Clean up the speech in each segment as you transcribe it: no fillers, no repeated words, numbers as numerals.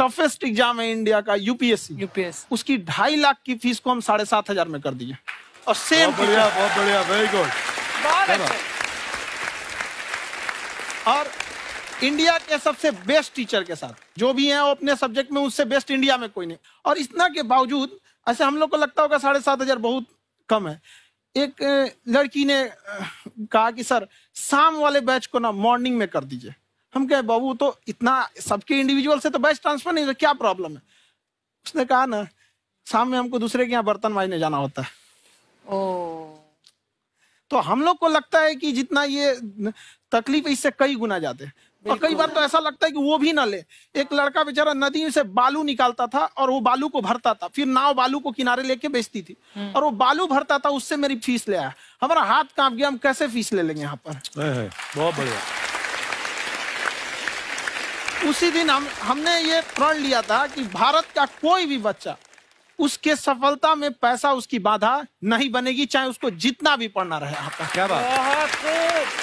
Toughest exam है India का, UPSC, उसकी 2.5 लाख की फीस को हम 7,500 में कर दिए। और सेम बहुत बढ़िया, वेरी गुड। और इंडिया के सबसे बेस्ट टीचर के साथ जो भी हैं वो अपने सब्जेक्ट में उससे बेस्ट इंडिया में कोई नहीं। और इतना के बावजूद ऐसे हम लोग को लगता होगा 7,500 बहुत कम है। एक लड़की ने कहा कि सर शाम वाले बैच को ना मॉर्निंग में कर दीजिए। हम कहे बाबू तो इतना सबके इंडिविजुअल से तो बैच ट्रांसफर नहीं, तो क्या प्रॉब्लम है? उसने कहा ना शाम में हमको दूसरे के यहाँ बर्तन मांजने जाना होता है। तो हम लोग को लगता है कि जितना ये तकलीफ इससे कई गुना ज्यादा है। और कई बार तो ऐसा लगता है कि वो भी ना ले। एक लड़का बेचारा नदी से बालू निकालता था और वो बालू को भरता था, फिर नाव बालू को किनारे लेके बेचती थी और वो बालू भरता था, उससे मेरी फीस ले आया। हमारा हाथ कांप गया, हम कैसे फीस ले लेंगे यहाँ पर। बहुत बढ़िया। उसी दिन हमने ये प्रण लिया था कि भारत का कोई भी बच्चा उसके सफलता में पैसा उसकी बाधा नहीं बनेगी, चाहे उसको जितना भी पढ़ना रहे यहाँ पर। क्या बात।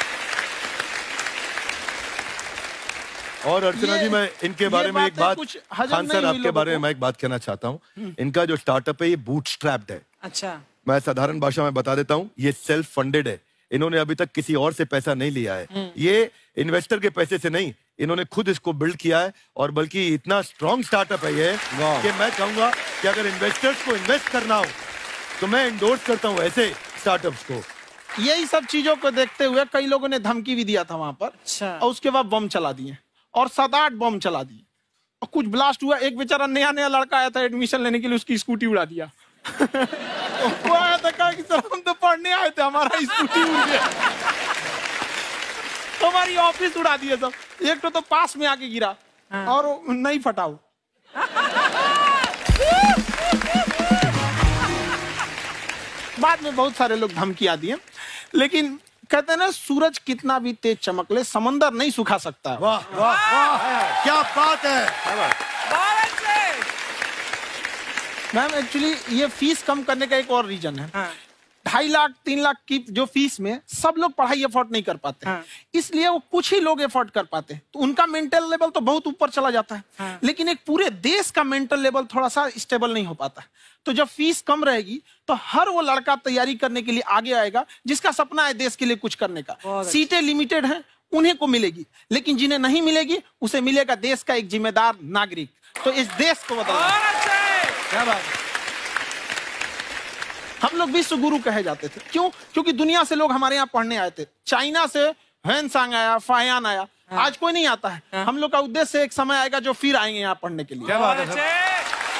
और अर्चना जी मैं इनके बारे में एक बात, खान सर आपके बारे में मैं एक बात कहना चाहता हूँ। इनका जो स्टार्टअप है ये बूटस्ट्रैप्ड है। अच्छा, मैं साधारण भाषा में बता देता हूँ, ये सेल्फ फंडेड है। इन्होंने अभी तक किसी और से पैसा नहीं लिया है, ये इन्वेस्टर के पैसे से नहीं, इन्होंने खुद इसको बिल्ड किया है। और बल्कि इतना स्ट्रॉन्ग स्टार्टअप है ये कि मैं कहूंगा कि अगर इन्वेस्टर्स को इन्वेस्ट करना हो तो मैं इंडोर्स करता हूँ ऐसे स्टार्टअप्स को। यही सब चीजों को देखते हुए कई लोगों ने धमकी भी दिया था वहां पर। अच्छा। और उसके बाद बम चला दिए और 7-8 बम चला दिए और कुछ ब्लास्ट हुआ। एक बेचारा नया लड़का आया था एडमिशन लेने के लिए, उसकी स्कूटी उड़ा दिया। वो आया था कहा कि सर हम तो पढ़ने आए थे, हमारा स्कूटी उड़ गया। हमारी ऑफिस उड़ा दिया सब। एक तो पास में आके गिरा और नहीं फटा वो। बाद में बहुत सारे लोग धमकियां दिए, लेकिन कहते हैं ना सूरज कितना भी तेज चमक ले समंदर नहीं सुखा सकता। वाह वाह वाह, क्या बात है। मैम एक्चुअली ये फीस कम करने का एक और रीजन है। 2.5 लाख 3 लाख की जो फीस में सब लोग पढ़ाई अफोर्ड नहीं कर पाते, इसलिए वो कुछ ही लोग अफोर्ड कर पाते हैं, तो उनका मेंटल लेवल तो बहुत ऊपर चला जाता है। लेकिन एक पूरे देश का मेंटल लेवल थोड़ा सा स्टेबल नहीं हो पाता। तो जब फीस कम रहेगी तो हर वो लड़का तैयारी करने के लिए आगे आएगा जिसका सपना है देश के लिए कुछ करने का। सीटें लिमिटेड हैं, उन्हें को मिलेगी, लेकिन जिन्हें नहीं मिलेगी उसे मिलेगा देश का एक जिम्मेदार नागरिक। तो इस देश को बदलना। क्या बात है। हम लोग विश्व गुरु कहे जाते थे, क्यों? क्योंकि दुनिया से लोग हमारे यहाँ पढ़ने आए थे। चाइना से ह्वेनसांग आया, फायान आया, आज कोई नहीं आता है। हम लोग का उद्देश्य एक समय आएगा जो फिर आएंगे यहाँ पढ़ने के लिए। क्या बात है।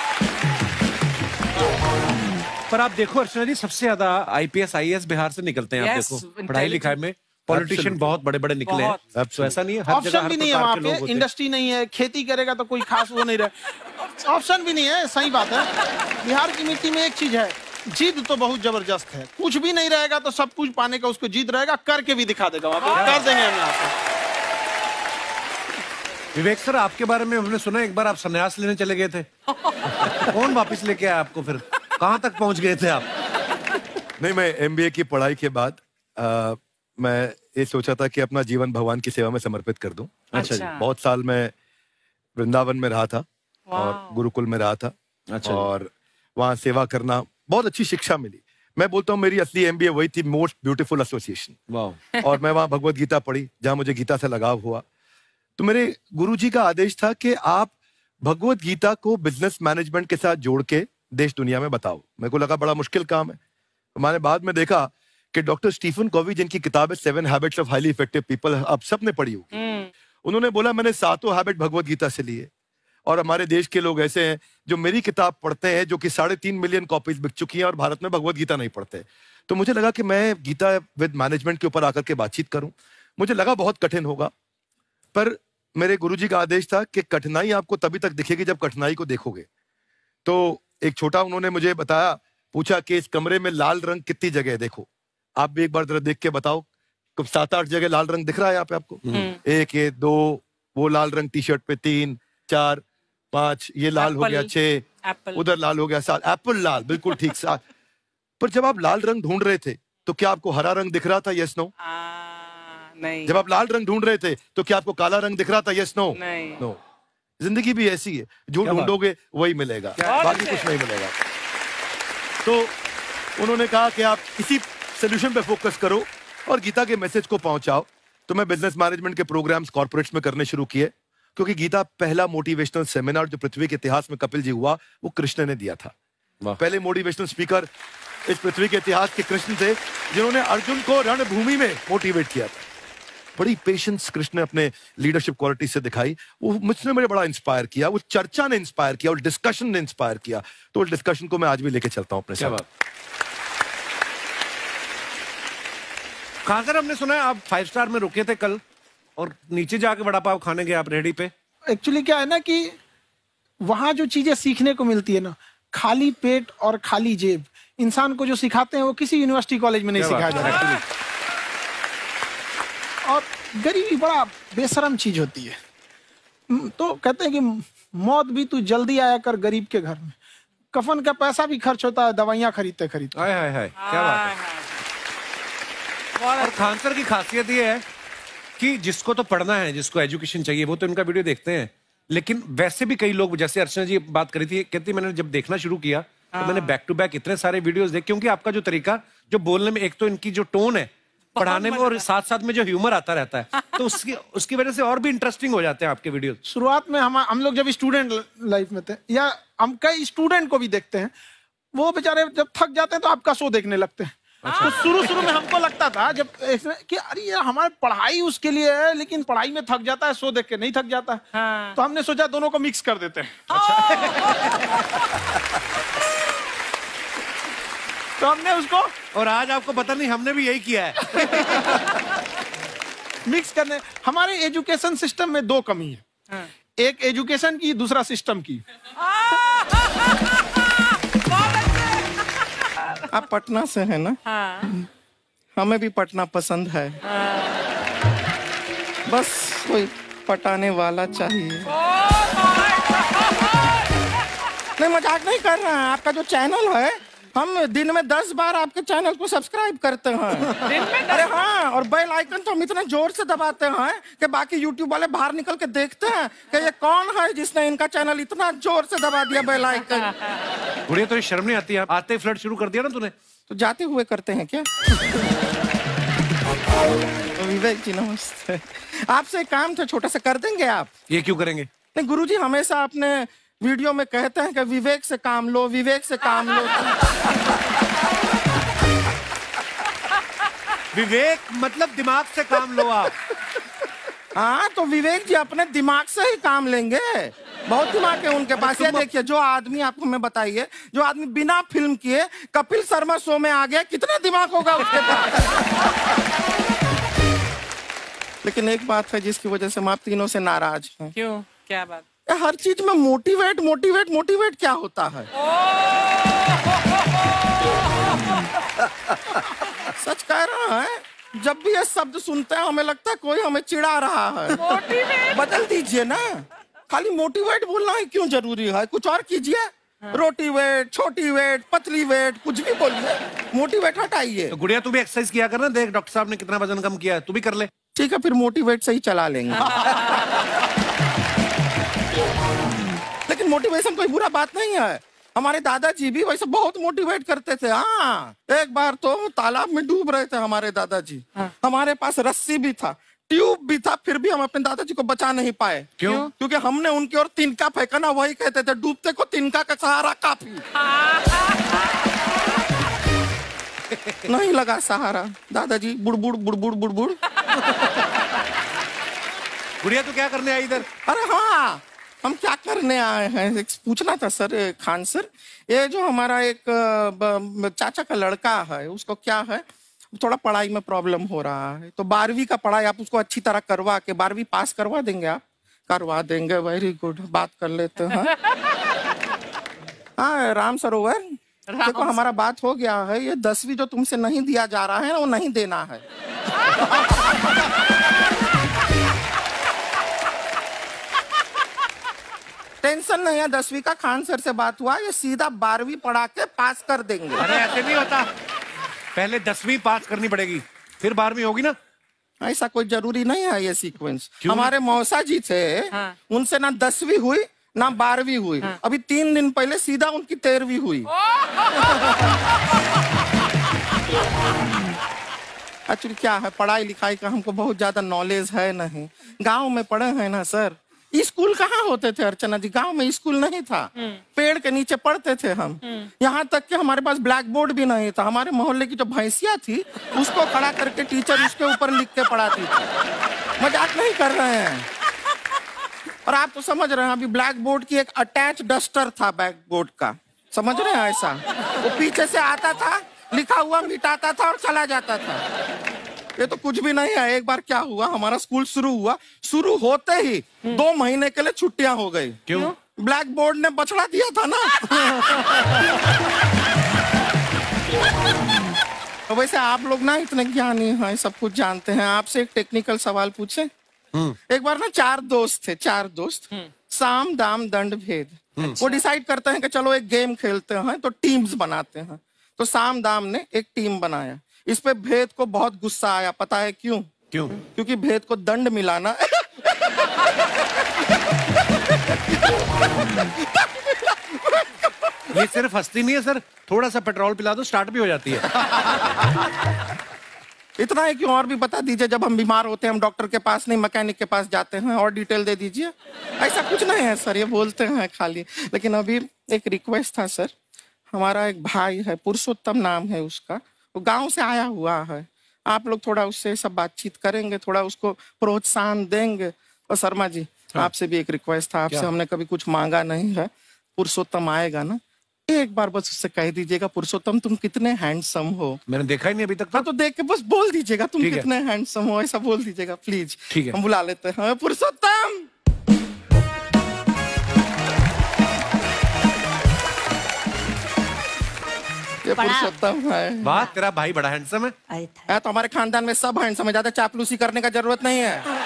पर आप देखो अर्चना जी, सबसे ज्यादा आईपीएस आईएएस बिहार से निकलते हैं। आप देखो पढ़ाई लिखाई में पॉलिटिशियन बहुत बड़े बड़े निकले हैं। तो ऐसा नहीं है, हर जगह ऑप्शन भी नहीं है वहाँ पे, इंडस्ट्री नहीं है, खेती करेगा तो कोई खास वो नहीं रहे, ऑप्शन भी नहीं है। सही बात है। बिहार की मिट्टी में एक चीज है, जिद तो बहुत जबरदस्त है। कुछ भी नहीं रहेगा तो सब कुछ पाने का उसको जिद रहेगा, करके भी दिखा देगा। वहाँ पे कर देंगे हम यहाँ पे। विवेक सर, आपके बारे में हमने सुना एक बार आप संन्यास लेने चले गए थे। कौन वापस लेके आया आपको? फिर कहाँ तक पहुंच गए थे आप? नहीं, मैं एमबीए की पढ़ाई के बाद मैं ये सोचा था कि अपना जीवन भगवान की सेवा में समर्पित कर दूं। अच्छा जी। बहुत साल मैं वृंदावन में रहा था और गुरुकुल में रहा था। अच्छा। और वहाँ सेवा करना बहुत अच्छी शिक्षा मिली। मैं बोलता हूँ मेरी असली एमबीए वही थी, मोस्ट ब्यूटीफुल एसोसिएशन। वाह। और मैं वहाँ भगवत गीता पढ़ी, जहाँ मुझे गीता से लगाव हुआ। तो मेरे गुरुजी का आदेश था कि आप भगवत गीता को बिजनेस मैनेजमेंट के साथ जोड़ के देश दुनिया में बताओ। मेरे को लगा बड़ा मुश्किल काम है। मैंने बाद में देखा कि डॉक्टर स्टीफन कॉवी, जिनकी किताब है 7 habits of highly effective people, आप सबने पढ़ी होगी, उन्होंने बोला मैंने 7 हैबिट भगवत गीता से लिए। और हमारे देश के लोग ऐसे हैं जो मेरी किताब पढ़ते हैं, जो कि 3.5 मिलियन कॉपीज बिक चुकी हैं, और भारत में भगवत गीता नहीं पढ़ते। तो मुझे लगा कि मैं गीता विद मैनेजमेंट के ऊपर आकर के बातचीत करूं। मुझे लगा बहुत कठिन होगा, पर मेरे गुरुजी का आदेश था कि कठिनाई आपको तभी तक दिखेगी जब कठिनाई को देखोगे। तो एक छोटा उन्होंने मुझे बताया, पूछा कि इस कमरे में लाल रंग कितनी जगह है, देखो आप भी एक बार जरा देख के बताओ। 7-8 जगह लाल रंग दिख रहा है यहाँ पे आपको? 1 ये 2, वो लाल रंग टी शर्ट पे 3 4 5, ये लाल हो गया 6, उधर लाल हो गया 7, एप्पल लाल, बिल्कुल ठीक 7। पर जब आप लाल रंग ढूंढ रहे थे तो क्या आपको हरा रंग दिख रहा था? Yes no? नहीं। जब आप लाल रंग ढूंढ रहे थे तो क्या आपको काला रंग दिख रहा था? Yes no? नहीं। नो। जिंदगी भी ऐसी है, जो ढूंढोगे वही मिलेगा, बाकी कुछ नहीं मिलेगा। तो उन्होंने कहा कि आप इसी सोल्यूशन पे फोकस करो और गीता के मैसेज को पहुंचाओ। तो मैं बिजनेस मैनेजमेंट के प्रोग्राम्स कॉर्पोरेट्स में करने शुरू किए, क्योंकि गीता पहला मोटिवेशनल सेमिनार जो पृथ्वी के इतिहास में कपिल जी हुआ, वो कृष्ण ने दिया था। पहले मोटिवेशनल स्पीकर इस पृथ्वी के इतिहास के कृष्ण थे, जिन्होंने अर्जुन को रणभूमि में मोटिवेट किया था। बड़ी पेशेंस कृष्ण ने अपने लीडरशिप क्वालिटी से दिखाई, वो मुझसे मुझे बड़ा इंस्पायर किया, वो चर्चा ने इंस्पायर किया और डिस्कशन ने इंस्पायर किया। तो उस डिस्कशन को मैं आज भी लेके चलता हूं अपने साथ। कहां सर, हमने सुना है आप 5 स्टार में रुके थे कल और नीचे जाके वड़ा पाव खाने गए आप रेहड़ी पे। एक्चुअली क्या है ना कि वहां जो चीजें सीखने को मिलती है ना, खाली पेट और खाली जेब इंसान को जो सिखाते हैं वो किसी यूनिवर्सिटी कॉलेज में नहीं सिखाया जाता। और गरीबी बड़ा बेशरम चीज होती है। तो कहते हैं कि मौत भी तू जल्दी आया कर गरीब के घर में, कफन का पैसा भी खर्च होता है दवाइयां खरीदते खरीदते। हाय हाय हाय, क्या बात है। और खान सर की खासियत ये है कि जिसको तो पढ़ना है, जिसको एजुकेशन चाहिए, वो तो इनका वीडियो देखते हैं, लेकिन वैसे भी कई लोग, जैसे अर्चना जी बात करी थी, कहती मैंने जब देखना शुरू किया तो मैंने बैक टू बैक इतने सारे वीडियोस देखे, क्योंकि आपका जो तरीका जो बोलने में, एक तो इनकी जो टोन है पढ़ाने में, और साथ साथ में जो ह्यूमर आता रहता है, तो उसकी वजह से और भी इंटरेस्टिंग हो जाते हैं आपके वीडियो। शुरुआत में हम लोग जब स्टूडेंट लाइफ में थे, या हम कई स्टूडेंट को भी देखते हैं, वो बेचारे जब थक जाते हैं तो आपका शो देखने लगते हैं। तो शुरू में हमको लगता था जब कि अरे यार हमारी पढ़ाई उसके लिए है, लेकिन पढ़ाई में थक जाता है, शो देख के नहीं थक जाता। तो हमने सोचा दोनों को मिक्स कर देते हैं। तो हमने उसको, और आज आपको पता नहीं हमने भी यही किया है। मिक्स करने। हमारे एजुकेशन सिस्टम में 2 कमी है, एक एजुकेशन की, दूसरा सिस्टम की। आप पटना से हैं ना? हाँ। हमें भी पटना पसंद है। बस कोई पटाने वाला चाहिए। नहीं, मजाक नहीं कर रहे हैं। आपका जो चैनल है, हम दिन में 10 बार आपके चैनल को सब्सक्राइब करते हैं। अरे हाँ, और बेल आइकन तो हम इतना जोर से दबाते हैं कि बाकी यूट्यूब वाले बाहर निकल के देखते हैं कि ये कौन है जिसने इनका चैनल इतना जोर से दबा दिया बेल आइकन। बुढ़िया, तो ये शर्म नहीं आती है? आते ही फ्लर्ट शुरू कर दिया ना तूने। तो जाते हुए करते हैं क्या? विवेक जी नमस्ते। आपसे एक काम था छोटा सा, कर देंगे आप? ये क्यों करेंगे? नहीं, गुरुजी हमेशा अपने वीडियो में कहते हैं कि विवेक से काम लो, विवेक से काम लो। विवेक मतलब दिमाग से काम लो आप। हाँ, तो विवेक जी अपने दिमाग से ही काम लेंगे। बहुत दिमाग है उनके पास। ये देखिए, जो आदमी, आपको मैं बताइए, जो आदमी बिना फिल्म किए कपिल शर्मा शो में आ गया, कितना दिमाग होगा उसके पास। लेकिन एक बात है जिसकी वजह से हम आप तीनों से नाराज हैं। क्यों? क्या बात? हर चीज में मोटिवेट मोटिवेट मोटिवेट क्या होता है? सच कह रहा है, जब भी ये शब्द सुनते हैं हमें लगता है कोई हमें चिढ़ा रहा है। बदल दीजिए ना, खाली मोटिवेट बोलना ही क्यों जरूरी है? कुछ और कीजिए। रोटी वेट, छोटी वेट, पतली वेट, कुछ भी बोलिए, मोटिवेट हटाइए। तो गुड़िया, तू भी एक्सरसाइज किया कर ना। देख डॉक्टर साहब ने कितना वजन कम किया है, तू भी कर ले। ठीक है, फिर मोटिवेट से ही चला लेंगे। लेकिन मोटिवेशन कोई बुरा बात नहीं है। हमारे दादाजी भी वैसे बहुत मोटिवेट करते थे। हाँ, एक बार तो तालाब में डूब रहे थे हमारे दादाजी। हमारे पास रस्सी भी था, ट्यूब भी था, फिर भी हम अपने दादाजी को बचा नहीं पाए। क्यों? क्योंकि हमने उनकी ओर तिनका फेंका ना, वही कहते थे डूबते को तिनका का सहारा काफी। नहीं लगा सहारा, दादाजी बुड़बुड़ बुड़बुड़ बुड़बुड़। गुड़िया, तू क्या करने आई इधर? अरे हाँ, हम क्या करने आए हैं पूछना था सर। खान सर, ये जो हमारा एक चाचा का लड़का है, उसको क्या है, थोड़ा पढ़ाई में प्रॉब्लम हो रहा है। तो 12वीं का पढ़ाई आप उसको अच्छी तरह करवा के 12वीं पास करवा देंगे आप? करवा देंगे, वेरी गुड, बात कर लेते हैं। हाँ, राम सरोवर, देखो हमारा बात हो गया है। ये 10वीं जो तुमसे नहीं दिया जा रहा है वो नहीं देना है। टेंशन नहीं है, 10वीं का खान सर से बात हुआ, ये सीधा 12वीं पढ़ा के पास कर देंगे। अरे ऐसे नहीं होता, पहले 10वीं पास करनी पड़ेगी, फिर 12वीं होगी ना। ऐसा कोई जरूरी नहीं है ये सीक्वेंस। हमारे मौसा जी थे, उनसे ना 10वीं हुई ना 12वीं हुई, अभी 3 दिन पहले सीधा उनकी 13वीं हुई। एक्चुअली क्या है, पढ़ाई लिखाई का हमको बहुत ज्यादा नॉलेज है नहीं। गांव में पढ़े हैं ना सर। स्कूल कहाँ होते थे अर्चना जी, गांव में स्कूल नहीं था, पेड़ के नीचे पढ़ते थे हम। यहाँ तक कि हमारे पास ब्लैक बोर्ड भी नहीं था। हमारे मोहल्ले की जो भैंसिया थी उसको खड़ा करके टीचर उसके ऊपर लिख के पढ़ाती थी। मजाक नहीं कर रहे हैं। और आप तो समझ रहे हैं, अभी ब्लैक बोर्ड की एक अटैच डस्टर था ब्लैक बोर्ड का, समझ रहे हैं ऐसा, वो पीछे से आता था, लिखा हुआ मिटाता था और चला जाता था। ये तो कुछ भी नहीं है। एक बार क्या हुआ, हमारा स्कूल शुरू हुआ, शुरू होते ही 2 महीने के लिए छुट्टियां हो गई। क्यों? ब्लैक बोर्ड ने बछड़ा दिया था ना। तो वैसे आप लोग ना इतने ज्ञानी हैं, सब कुछ जानते हैं। आपसे एक टेक्निकल सवाल पूछे। एक बार ना 4 दोस्त थे, 4 दोस्त, साम दाम दंड भेद। वो डिसाइड करते हैं कि चलो एक गेम खेलते हैं, तो टीम्स बनाते हैं। तो साम दाम ने एक टीम बनाया। इस पे भेद को बहुत गुस्सा आया। पता है क्यों? क्यों? क्योंकि भेद को दंड मिलाना ये सिर्फ हंसती नहीं है सर, थोड़ा सा पेट्रोल पिला दो स्टार्ट भी हो जाती है। इतना है, क्यों और भी बता दीजिए। जब हम बीमार होते हैं हम डॉक्टर के पास नहीं मैकेनिक के पास जाते हैं, और डिटेल दे दीजिए। ऐसा कुछ नहीं है सर, ये बोलते हैं खाली। लेकिन अभी एक रिक्वेस्ट था सर, हमारा एक भाई है, पुरुषोत्तम नाम है उसका, वो गांव से आया हुआ है। आप लोग थोड़ा उससे सब बातचीत करेंगे, थोड़ा उसको प्रोत्साहन देंगे। और शर्मा जी, आपसे भी एक रिक्वेस्ट था, आपसे हमने कभी कुछ मांगा नहीं है। पुरुषोत्तम आएगा ना, एक बार बस उससे कह दीजिएगा, पुरुषोत्तम तुम कितने हैंडसम हो। मैंने देखा ही नहीं अभी तक। तो देख के बस बोल दीजिएगा तुम कितने हैंडसम हो, ऐसा बोल दीजिएगा प्लीज। ठीक है, हम बुला लेते हैं पुरुषोत्तम। ये पुरुषोत्तम है। वाह, तेरा भाई बड़ा हैंडसम है। तो हमारे खानदान में सब हैंडसम है, ज्यादा चापलूसी करने का जरूरत नहीं है।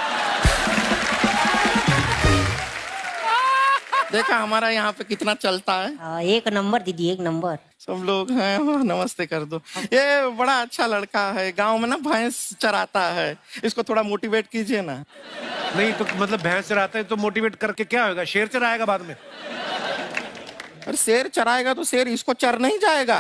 देखा हमारा यहाँ पे कितना चलता है। एक नंबर दीदी, एक नंबर। सब लोग हैं, नमस्ते कर दो। ये बड़ा अच्छा लड़का है, गांव में ना भैंस चराता है, इसको थोड़ा मोटिवेट कीजिए ना। नहीं तो मतलब भैंस चराता है तो मोटिवेट करके क्या होगा, शेर चराएगा बाद में। अरे शेर चराएगा तो शेर इसको चर नहीं जाएगा।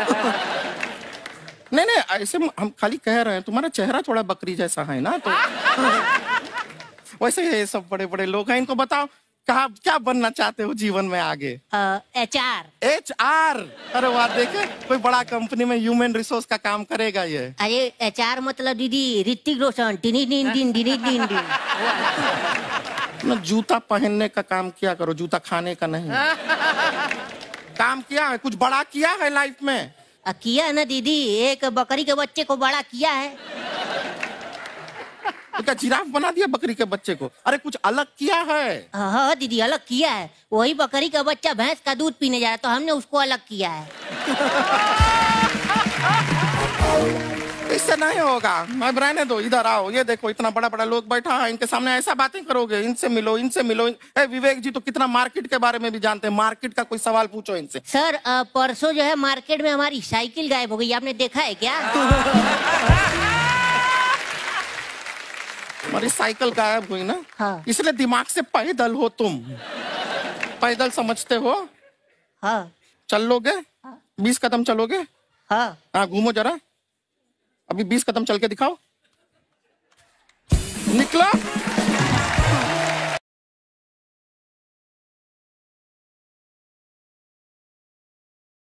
नहीं नहीं, ऐसे हम खाली कह रहे हैं, तुम्हारा चेहरा थोड़ा बकरी जैसा है ना, तो वैसे ये सब बड़े बड़े लोग हैं। इनको बताओ कहा क्या बनना चाहते हो जीवन में आगे? HR। HR? अरे वाह, देखे कोई बड़ा कंपनी में ह्यूमन रिसोर्स का काम करेगा ये। अरे HR मतलब दीदी Hrithik Roshan, tiny tin tin tiny tin tin. ना जूता पहनने का काम किया करो, जूता खाने का नहीं। काम किया है, कुछ बड़ा किया है लाइफ में? किया है ना दीदी, एक बकरी के बच्चे को बड़ा किया है। तो क्या जिराफ बना दिया बकरी के बच्चे को? अरे कुछ अलग किया है। हाँ दीदी, अलग किया है। वही बकरी का बच्चा भैंस का दूध पीने जा रहा है, तो हमने उसको अलग किया है। इससे नहीं होगा, मैं रहने दो, इधर आओ। ये देखो इतना बड़ा बड़ा लोग बैठा है, इनके सामने ऐसा बातें करोगे? इनसे मिलो, इनसे मिलो। विवेक जी तो कितना मार्केट के बारे में भी जानते हैं, मार्केट का कोई सवाल पूछो इनसे। सर परसों जो है मार्केट में हमारी साइकिल गायब हो गई, आपने देखा है क्या? हमारी साइकिल गायब हुई ना? हाँ। इसलिए दिमाग से पैदल हो तुम। पैदल समझते हो? हाँ। चल लोगे? 20 कदम चलोगे? हाँ। घूमो जरा, अभी 20 कदम चल के दिखाओ। निकलो।